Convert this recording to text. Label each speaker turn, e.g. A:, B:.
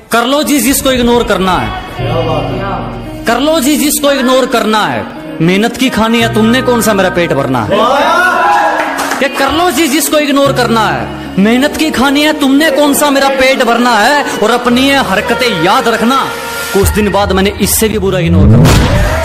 A: कर लो जी जिसको इग्नोर करना है, कर लो जी जिसको इग्नोर करना है। मेहनत की खानी है तुमने, कौन सा मेरा पेट भरना है। कि कर लो जी जिसको इग्नोर करना है, मेहनत की खानी है तुमने, कौन सा मेरा पेट भरना है। और अपनी हरकतें याद रखना, कुछ दिन बाद मैंने इससे भी बुरा इग्नोर करना है।